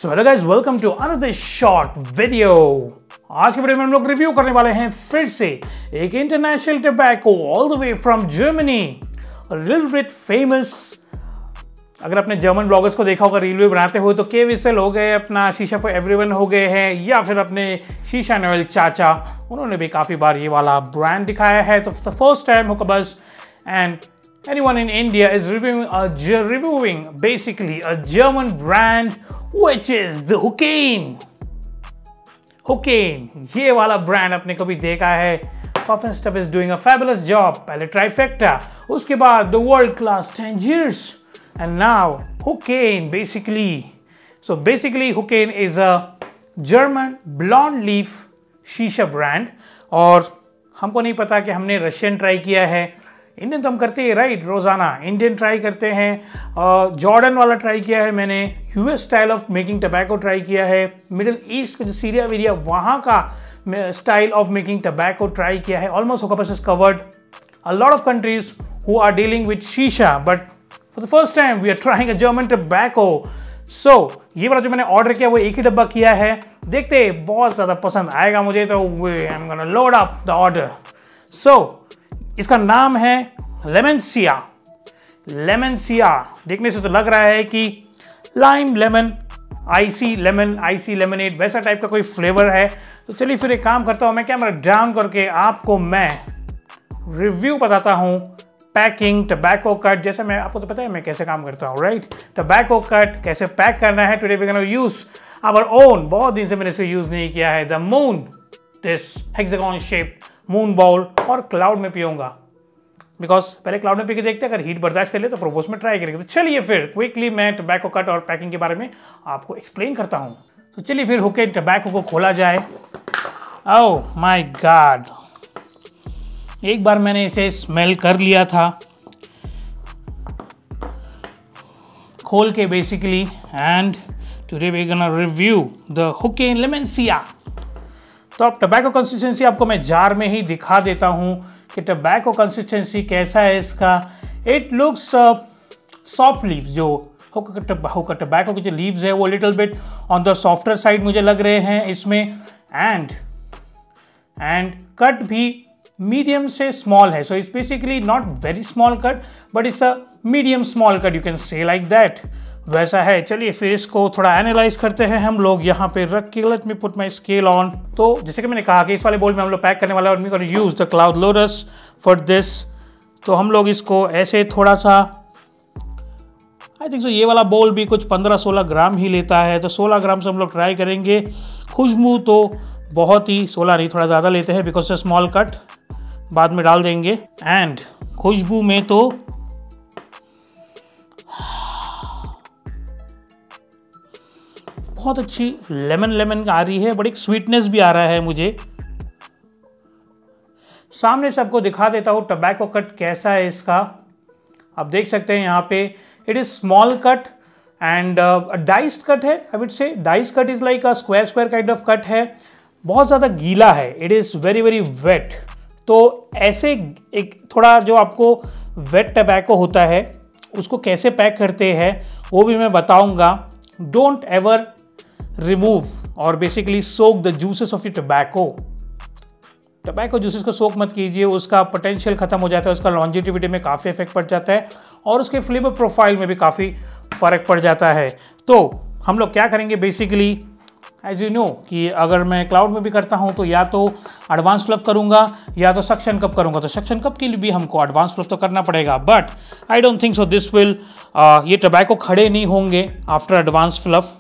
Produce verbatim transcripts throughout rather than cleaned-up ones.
So hello guys, welcome to another short video. आज के video में हम लोग रिव्यू करने वाले हैं फिर से एक international tobacco all the way from Germany, little bit famous. अगर अपने जर्मन ब्लॉगर्स को देखा होगा रील बनाते हुए तो के विसल हो गए, अपना शीशा फॉर एवरीवन हो गए हैं, या फिर अपने शीशा नोएल चाचा, उन्होंने भी काफ़ी बार ये वाला ब्रांड दिखाया है। तो first time Hukkabaz and anyone in India is reviewing a reviewing basically a German brand which is the Hucane. Hucane, ये वाला ब्रांड आपने कभी देखा है? Puff and Stuff is doing a fabulous job. पहले Trifecta, उसके बाद the world class Tangiers, and now Hucane basically. So basically Hucane is a German blonde leaf शीशा ब्रांड, और हमको नहीं पता कि हमने रशियन ट्राई किया है। इंडियन तो हम करते हैं राइट, रोज़ाना इंडियन ट्राई करते हैं। जॉर्डन वाला ट्राई किया है मैंने, US style of making tobacco try किया है, मिडिल ईस्ट का जो सीरिया वीरिया वहाँ का style of making tobacco try किया है। Almost Hukkabaz is covered a lot of countries who are dealing with शीशा, but for the first time we are trying a German tobacco. So ये वाला जो मैंने ऑर्डर किया वो एक ही डब्बा किया है, देखते बहुत ज़्यादा पसंद आएगा मुझे तो I am gonna load up the order. So इसका नाम है लेमनसिया। लेमनसिया देखने से तो लग रहा है कि lime lemon, icy lemon, icy lemonade वैसा टाइप का कोई फ्लेवर है। तो चलिए फिर एक काम करता हूँ, मैं कैमरा डाउन करके आपको मैं रिव्यू बताता हूँ पैकिंग टबैको कट। जैसे मैं आपको तो पता है मैं कैसे काम करता हूँ राइट, टबैको कट कैसे पैक करना है। Today we gonna use our own, बहुत दिन से मैंने इसे यूज नहीं किया है, the moon, this hexagon shape moon bowl, और क्लाउड में पीऊंगा बिकॉज पहले क्लाउड में पी के देखते हैं, अगर हीट बर्दाश्त कर ले तो प्रोपोज में ट्राई करेंगे। तो चलिए फिर क्विकली मैं टबैको कट और पैकिंग के बारे में आपको एक्सप्लेन करता हूँ। तो चलिए फिर हुकेन टबैको को खोला जाए। ओह माय गॉड, एक बार मैंने इसे स्मेल कर लिया था खोल के basically, and today we gonna review the Hookain Lemonsia. तो अब टबैको कंसिस्टेंसी आपको मैं जार में ही दिखा देता हूँ कि टबैको कंसिस्टेंसी कैसा है इसका। इट लुक्स सॉफ्ट लीव्स, जो हुक्का टबैको के जो लीव्स है वो little bit on the softer side मुझे लग रहे हैं इसमें, एंड एंड कट भी मीडियम से स्मॉल है। So it's basically not very small cut but it's a medium small cut, you can say like that, वैसा है। चलिए फिर इसको थोड़ा एनालाइज करते हैं हम लोग यहाँ पे रख के। Let me put my scale on. तो जैसे कि मैंने कहा कि इस वाले बोल में हम लोग पैक करने वाला है, और me gonna use the cloud lotus for this. तो हम लोग इसको ऐसे थोड़ा सा, आई थिंक सो ये वाला बोल भी कुछ पंद्रह सोलह ग्राम ही लेता है, तो सोलह ग्राम से हम लोग ट्राई करेंगे। खुशबू तो बहुत ही, सोलह नहीं थोड़ा ज़्यादा लेते हैं बिकॉज से स्मॉल कट बाद में डाल देंगे। एंड खुशबू में तो बहुत अच्छी लेमन लेमन आ रही है, बड़ी स्वीटनेस भी आ रहा है मुझे। सामने से आपको दिखा देता हूँ टबैको कट कैसा है इसका। आप देख सकते हैं यहाँ पे it is small cut and diced cut है। I would say diced cut is like a square square kind of cut है। बहुत ज़्यादा गीला है, it is very very wet. तो ऐसे एक थोड़ा जो आपको वेट टबैको होता है उसको कैसे पैक करते हैं वो भी मैं बताऊँगा। डोंट एवर रिमूव और basically soak the juices of your tobacco. Tobacco juices को सोक मत कीजिए, उसका पोटेंशियल खत्म हो जाता है, उसका लॉन्जिटिविटी में काफ़ी इफेक्ट पड़ जाता है, और उसके फ्लेवर प्रोफाइल में भी काफ़ी फ़र्क पड़ जाता है। तो हम लोग क्या करेंगे बेसिकली, एज यू नो कि अगर मैं क्लाउड में भी करता हूँ तो या तो एडवांस फ्लफ करूँगा या तो सक्शन कप करूँगा। तो सक्शन कप के लिए भी हमको एडवांस फ्लफ तो करना पड़ेगा, but I don't think so this will, ये टबैको खड़े नहीं होंगे आफ्टर एडवांस फ्लफ।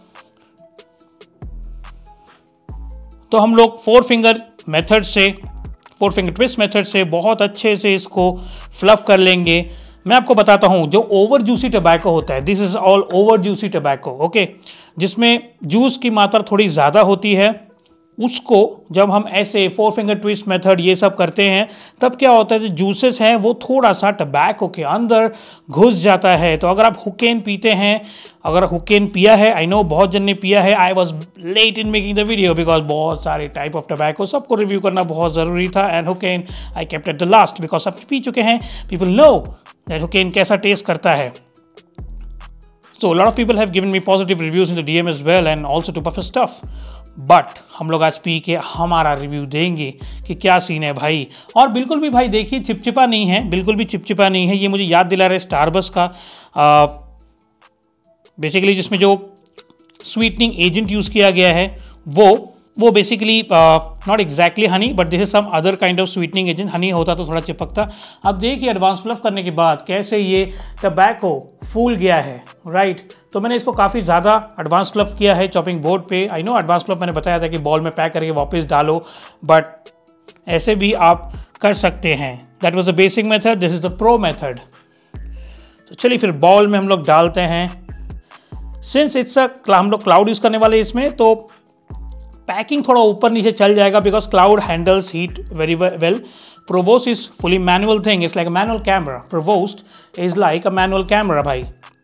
तो हम लोग फोर फिंगर मेथड से, फोर फिंगर ट्विस्ट मेथड से बहुत अच्छे से इसको फ्लफ कर लेंगे। मैं आपको बताता हूँ जो ओवर जूसी टबैको होता है, this is all over juicy tobacco, okay, जिसमें जूस की मात्रा थोड़ी ज़्यादा होती है, उसको जब हम ऐसे फोर फिंगर ट्विस्ट मेथड ये सब करते हैं तब क्या होता है, जो जूसेस हैं वो थोड़ा सा टबैको के अंदर घुस जाता है। तो अगर आप हुकेन पीते हैं, अगर हुकेन पिया है, आई नो बहुत जन ने पिया है, I was late in making the video because बहुत सारे टाइप ऑफ टबैको सबको रिव्यू करना बहुत ज़रूरी था, and Hookain I kept at the last because सब पी चुके हैं, पीपल नो दैट हुकेन कैसा टेस्ट करता है। So a lot of people have given me positive reviews in the D M as well and also to Puff Stuff. But हम लोग आज पी के हमारा रिव्यू देंगे कि क्या सीन है भाई। और बिल्कुल भी भाई देखिए चिपचिपा नहीं है, बिल्कुल भी चिपचिपा नहीं है। ये मुझे याद दिला रहा है स्टारबक्स का बेसिकली uh, जिसमें जो स्वीटनिंग एजेंट यूज़ किया गया है वो वो basically not exactly honey but this is some other kind of sweetening agent. Honey होता तो थोड़ा चिपकता। अब देखिए एडवांस फ्लफ करने के बाद कैसे ये टबैको फूल गया है, राइट right? तो मैंने इसको काफ़ी ज़्यादा एडवांस फ्लफ किया है चॉपिंग बोर्ड पे। आई नो एडवांस फ्लफ मैंने बताया था कि बॉल में पैक करके वापस डालो, बट ऐसे भी आप कर सकते हैं। That was the basic method, this is the pro method. तो चलिए फिर बॉल में हम लोग डालते हैं। सिंस इट्स अ हम लोग क्लाउड यूज़ करने वाले इसमें, तो पैकिंग थोड़ा ऊपर नीचे चल जाएगा because cloud handles heat very well. Provost is fully manual thing, it's like a manual camera. Provost is like a manual camera भाई,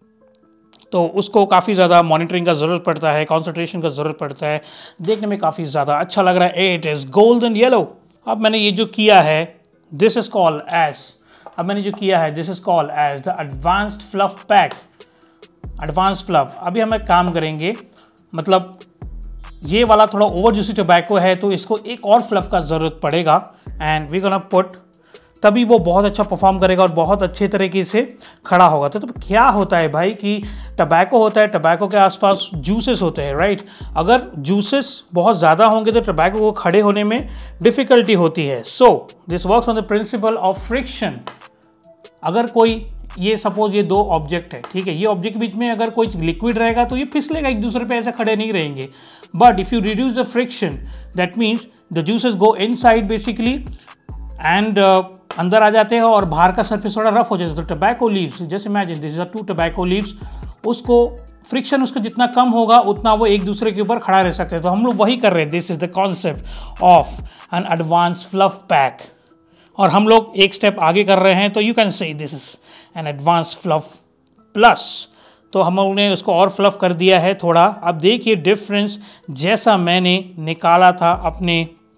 तो उसको काफ़ी ज़्यादा मॉनिटरिंग का ज़रूरत पड़ता है, कॉन्सेंट्रेशन का ज़रूरत पड़ता है। देखने में काफ़ी ज़्यादा अच्छा लग रहा है। It is golden yellow. अब मैंने ये जो किया है दिस इज़ कॉल्ड एज अब मैंने जो किया है this is called as the advanced fluff pack. Advance fluff. अभी हम एक काम करेंगे, मतलब ये वाला थोड़ा ओवर जूसी टोबैको है तो इसको एक और फ्लफ का ज़रूरत पड़ेगा एंड वी गोना पुट, तभी वो बहुत अच्छा परफॉर्म करेगा और बहुत अच्छे तरीके से खड़ा होगा। तो, तो क्या होता है भाई कि टबैको होता है, टबैको के आसपास जूसेस होते हैं, राइट। अगर जूसेस बहुत ज़्यादा होंगे तो टबैको को खड़े होने में डिफ़िकल्टी होती है। So this works on the principle of friction. अगर कोई ये सपोज ये दो ऑब्जेक्ट है, ठीक है, ये ऑब्जेक्ट के बीच में अगर कोई लिक्विड रहेगा तो ये फिसलेगा, एक दूसरे पे ऐसे खड़े नहीं रहेंगे। But if you reduce the friction that means the juices go inside basically and अंदर आ जाते हैं और बाहर का सरफेस थोड़ा रफ हो जाता है। तो टबैको लीव्स, जैसे imagine this are two tobacco leaves, उसको फ्रिक्शन उसका जितना कम होगा उतना वो एक दूसरे के ऊपर खड़ा रह सकते हैं। तो हम लोग वही कर रहे हैं। This is the concept of an advance fluff pack. और हम लोग एक स्टेप आगे कर रहे हैं, तो you can say this is an advance fluff plus. तो हम लोगों ने उसको और फ्लफ कर दिया है थोड़ा। अब देखिए डिफरेंस जैसा मैंने निकाला था अपने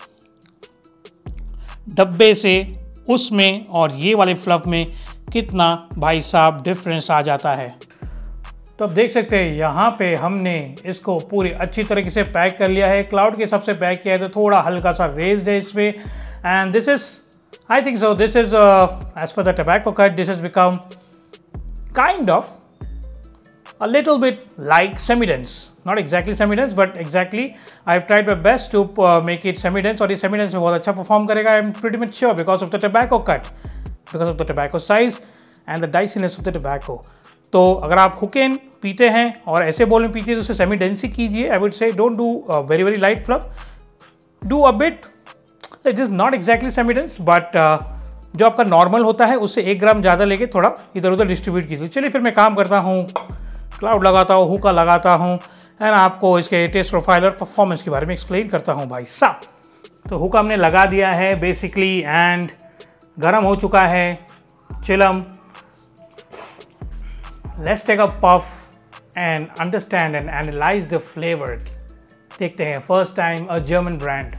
डब्बे से उसमें और ये वाले फ्लफ में कितना भाई साहब डिफरेंस आ जाता है। तो अब देख सकते हैं यहाँ पे हमने इसको पूरी अच्छी तरीके से पैक कर लिया है। क्लाउड के हिसाब से पैक किया है तो थोड़ा हल्का सा रेज्ड है इसमें। And this is I think so. This is uh, as per the tobacco cut, this has become kind of a little bit like semi-dense. Not exactly semi-dense, but exactly I've tried my best to uh, make it semi-dense. और ये semi-dense में बहुत अच्छा perform करेगा. I'm pretty much sure because of the tobacco cut, because of the tobacco size and the diciness of the tobacco. तो अगर आप हुकेन पीते हैं और ऐसे बोल में पीजिए तो उसे semi-dense ही कीजिए. I would say don't do uh, very very light fluff. Do a bit. It is not exactly semi-dense, but uh, जो आपका नॉर्मल होता है उससे एक ग्राम ज़्यादा लेके थोड़ा इधर उधर डिस्ट्रीब्यूट कीजिए। चलिए फिर मैं काम करता हूँ, क्लाउड लगाता हूँ, हुका लगाता हूँ एंड आपको इसके टेस्ट प्रोफाइल और परफॉर्मेंस के बारे में एक्सप्लेन करता हूँ भाई साहब। तो हुका हमने लगा दिया है बेसिकली एंड गर्म हो चुका है चिलम। Let's take a puff and understand and analyze the flavour. देखते हैं first time a German brand.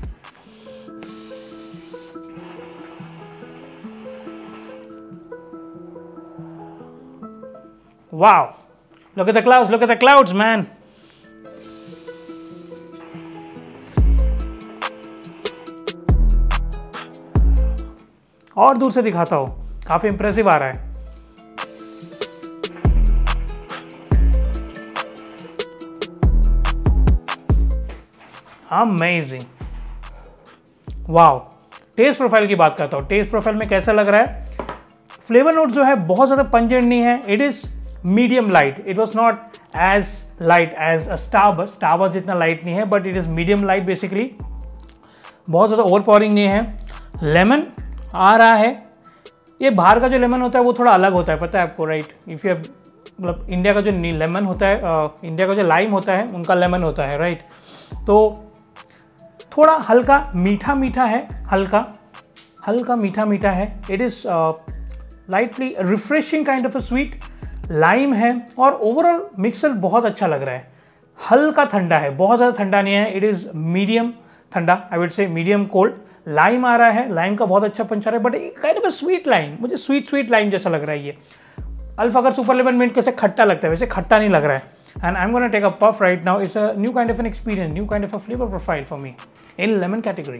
Wow, look at the clouds, look at the clouds, man. और दूर से दिखाता हूँ, काफी इंप्रेसिव आ रहा है। अमेजिंग। वाओ, टेस्ट प्रोफाइल की बात करता हूँ। टेस्ट प्रोफाइल में कैसा लग रहा है? फ्लेवर नोट जो है बहुत ज़्यादा पंजेंट नहीं है। It is medium light. It was not as light as a Starbucks. Starbucks जितना लाइट नहीं है but it is medium light basically. बहुत ज़्यादा ओवर पावरिंग नहीं है। लेमन आ रहा है। ये बाहर का जो लेमन होता है वो थोड़ा अलग होता है, पता है आपको, राइट। इफ़ यू मतलब इंडिया का जो लेमन होता है, इंडिया का जो लाइम होता है उनका लेमन होता है, राइट। तो थोड़ा हल्का मीठा मीठा है, हल्का हल्का मीठा मीठा है। It is lightly refreshing kind of a sweet. Lime है और ओवरऑल मिक्सर बहुत अच्छा लग रहा है। हल्का ठंडा है, बहुत ज़्यादा ठंडा नहीं है। इट इज़ मीडियम ठंडा, I would say medium cold. Lime आ रहा है, लाइम का बहुत अच्छा पंच आ रहा है but kind of a sweet lime. मुझे स्वीट स्वीट लाइम जैसा लग रहा है ये। अल्फाकर सुपर लेमन मिंट कैसे खट्टा लगता है वैसे खट्टा नहीं लग रहा है. And I'm gonna take a puff right now. It's a new kind of an experience, new kind of a flavor profile for me in lemon category.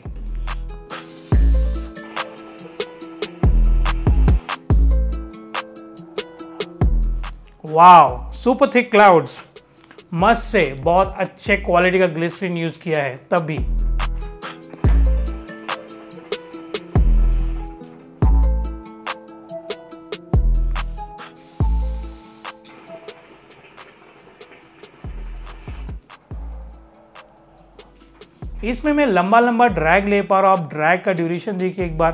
Wow, super thick clouds. मस्त से बहुत अच्छे क्वालिटी का glycerine use किया है तब भी. इसमें मैं लंबा लंबा ड्रैग ले पा रहा हूं. आप ड्रैग का ड्यूरेशन देखिए एक बार.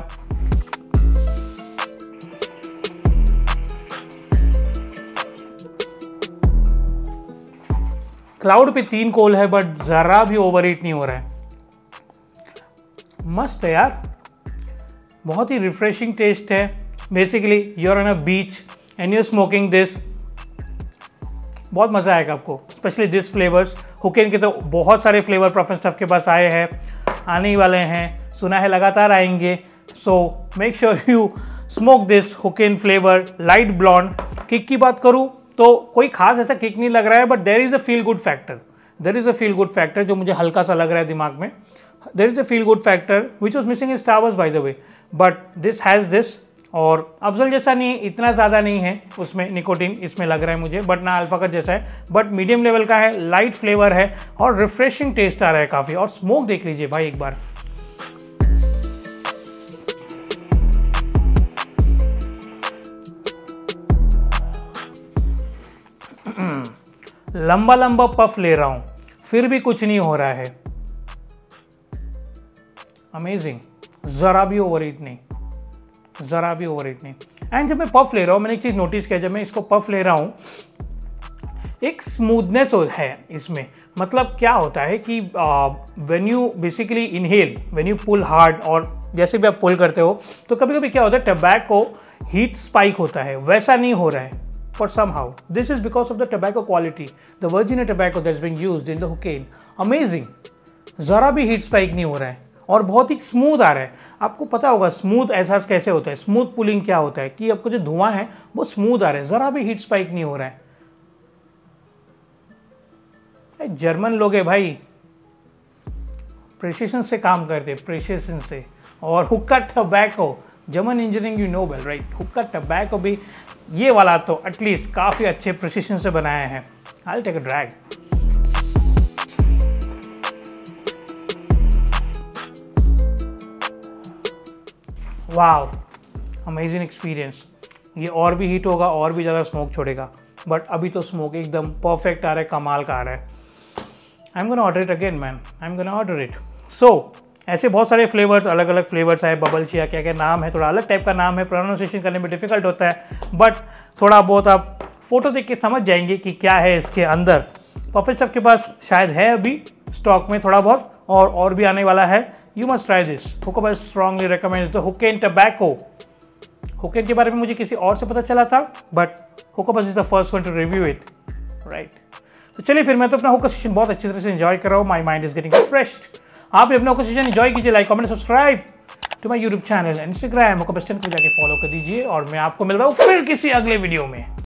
क्लाउड पे तीन कोल है बट जरा भी ओवर हीट नहीं हो रहा है. मस्त है यार, बहुत ही रिफ्रेशिंग टेस्ट है. Basically you are on a beach and you are smoking this. बहुत मजा आएगा आपको, स्पेशली दिस फ्लेवर्स. हुकेन के तो बहुत सारे फ्लेवर प्रोफेशनल स्टफ के पास आए हैं, आने ही वाले हैं, सुना है लगातार आएंगे. So make sure you smoke this Hookain flavour light blonde. Kick की बात करूं तो कोई खास ऐसा किक नहीं लग रहा है, but there is a feel good factor. There is a feel good factor जो मुझे हल्का सा लग रहा है दिमाग में. There is a feel good factor which was missing in Star Wars by the way, but this has this. और अफजल जैसा नहीं, इतना ज़्यादा नहीं है उसमें निकोटीन इसमें लग रहा है मुझे, बट ना अल्फाकर जैसा है, बट मीडियम लेवल का है. लाइट फ्लेवर है और रिफ्रेशिंग टेस्ट आ रहा है काफ़ी. और स्मोक देख लीजिए भाई एक बार. लंबा लंबा पफ ले रहा हूं फिर भी कुछ नहीं हो रहा है. अमेजिंग, जरा भी ओवर हीट नहीं, जरा भी ओवर हीट नहीं. एंड जब मैं पफ ले रहा हूँ मैंने एक चीज़ नोटिस किया, जब मैं इसको पफ ले रहा हूँ एक स्मूथनेस है इसमें. मतलब क्या होता है कि when you basically inhale, when you pull hard, और जैसे भी आप पुल करते हो तो कभी कभी क्या होता है टबैको हीट स्पाइक होता है, वैसा नहीं हो रहा है. For somehow this is because of the tobacco quality, the virginia tobacco that's being used in the Huqain. Amazing, जरा भी हीट स्पाइक नहीं हो रहा है और बहुत ही स्मूथ आ रहा है. आपको पता होगा स्मूथ एहसास कैसे होता है, स्मूथ पुलिंग क्या होता है कि आपको जो धुआं है वो स्मूथ आ रहा है, जरा भी हीट स्पाइक नहीं हो रहा है. जर्मन लोग है भाई, प्रिसिशन से काम करते, प्रिसिशन से. और hookah tobacco, German engineering you know well right. Hookah tobacco भी ये वाला तो एटलीस्ट काफ़ी अच्छे प्रिसिशन से बनाया है. I take a drag. Wow, amazing experience. ये और भी हीट होगा और भी ज़्यादा स्मोक छोड़ेगा, बट अभी तो स्मोक एकदम परफेक्ट आ रहा है, कमाल का आ रहा है. I am gonna order it again man, I am gonna order it. So ऐसे बहुत सारे फ्लेवर्स, अलग अलग फ्लेवर्स है. बबल शिया क्या क्या नाम है, थोड़ा अलग टाइप का नाम है, प्रोनाउंसिएशन करने में डिफिकल्ट होता है, बट थोड़ा बहुत आप फोटो देख के समझ जाएंगे कि क्या है इसके अंदर. परफेक्ट स्टफ के पास शायद है अभी स्टॉक में थोड़ा बहुत, और और भी आने वाला है. You must try this. Hookah strongly recommends the Hookain tobacco. Hookain के बारे में मुझे किसी और से पता चला था, but hookah is the first one to review it right. तो चलिए फिर, मैं तो अपना हुक्का सेशन बहुत अच्छी तरह से एंजॉय कर रहा हूँ. My mind is getting refreshed. आप भी अपना सेशन एंजॉय कीजिए. Like comment subscribe to my YouTube channel, Instagram hookah best को जाके फॉलो कर दीजिए. और मैं आपको मिल रहा हूँ फिर किसी अगले वीडियो में.